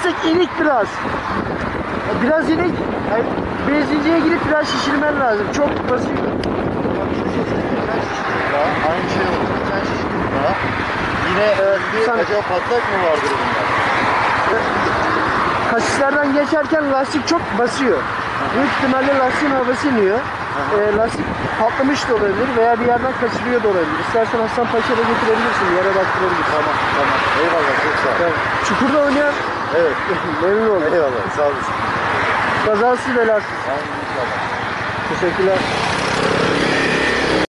lastik inik biraz. Biraz inik. Yani benzinciye gidip biraz şişirmen lazım. Çok basıyor. Aynı şey oldu. Geçen şişirdik daha. Yine acaba patlak mı vardır bunda? Kasislerden geçerken lastik çok basıyor. Büyük ihtimalle lastiğin havası iniyor. Lastik patlamış da olabilir veya bir yerden kaçırıyor da olabilir. İstersen Hasan Paşa'da getirebilirsin, bir yere baktırabilirsin. Tamam. Eyvallah, çok sağ ol. Tamam. Çukurda oynayan Evet. memnun oldum. Eyvallah, sağ olasın. Kazasız belasız. Aynen inşallah. Teşekkürler.